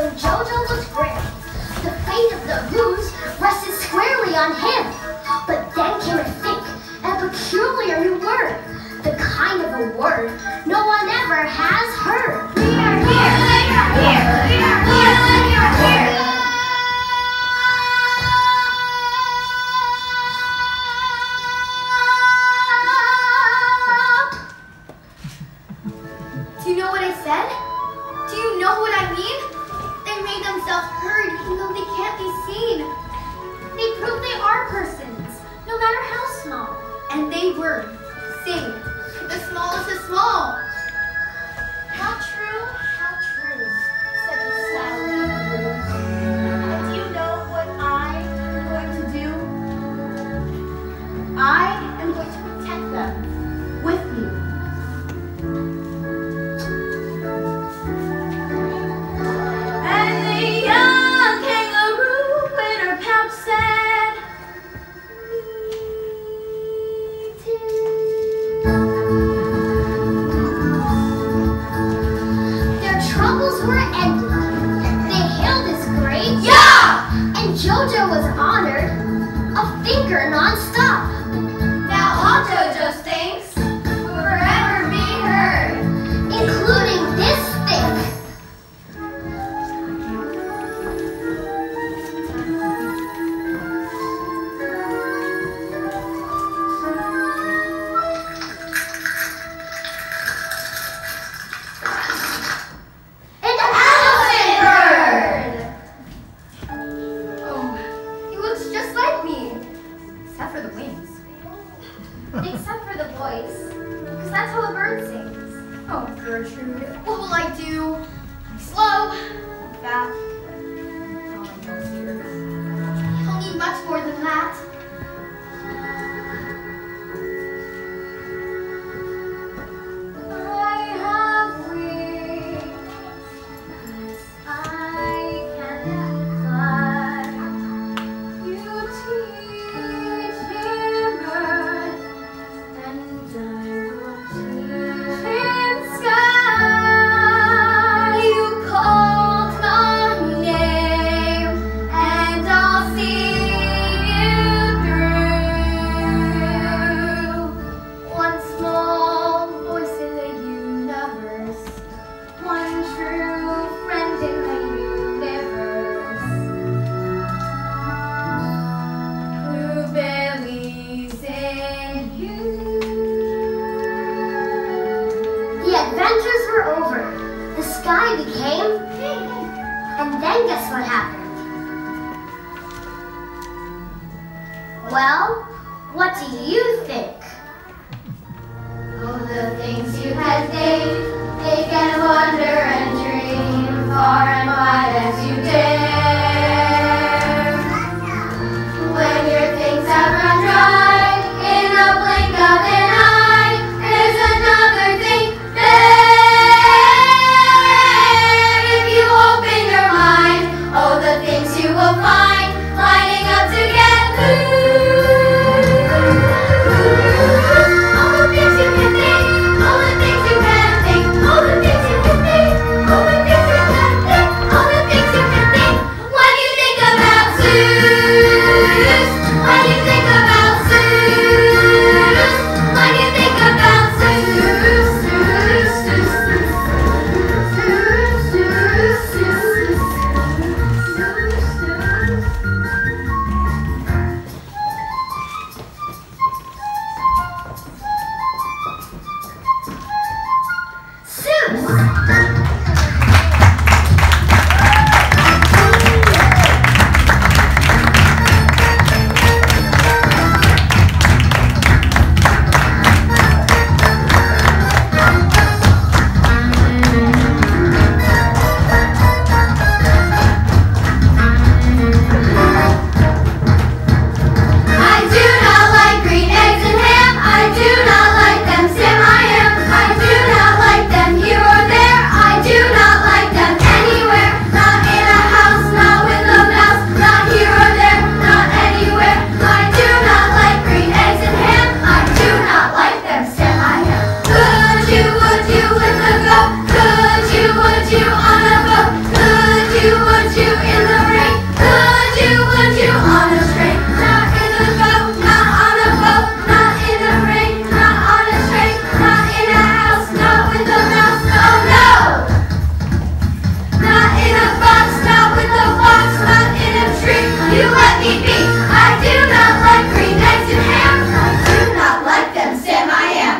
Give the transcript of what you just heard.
Though Jojo looked grim, the fate of the rooms rested squarely on him. But then came a thick and peculiar new word, the kind of a word no one ever has heard. We are here! We are here! We are here! We are here! Do you know what I said? Do you know what I mean? They made themselves heard even though they can't be seen. They prove they are persons, no matter how small. And they were. Sing. The smallest is small. How true, said the silent in the room. And do you know what I am going to do? I am going to protect them with you. And the young kangaroo in her pouch said, "Me too." Their troubles were ended. They hailed as great. Yeah! And Jojo was honored. A thinker non-stop. Now all JoJo's things will forever be heard. Including this thing. An elephant bird! Oh, he looks just like me. Except for the wings. Except for the voice. Because that's how a bird sings. Oh, Gertrude, what will I do? I'm slow. I'm fat. Oh, I know, dear. He'll need much more than that. I have wings. I can fly. You teach him bird, and I will teach him sky. You called my name, and I'll see you through. One small voice in the universe, one true friend in the universe, who believes in you. The adventures were over. The sky became pink. And then guess what happened? Well, what do you think? Oh, the things you had named, they can wonder and dream far and wide as you dare. When your things have run dry, in a blink of an eye, there's another thing there. If you open your mind, oh, the things you will find lining up together. All the things you can think, all the things you can think, all the things you can think. beep, beep. I do not like green eggs and ham. I do not like them, Sam, I am.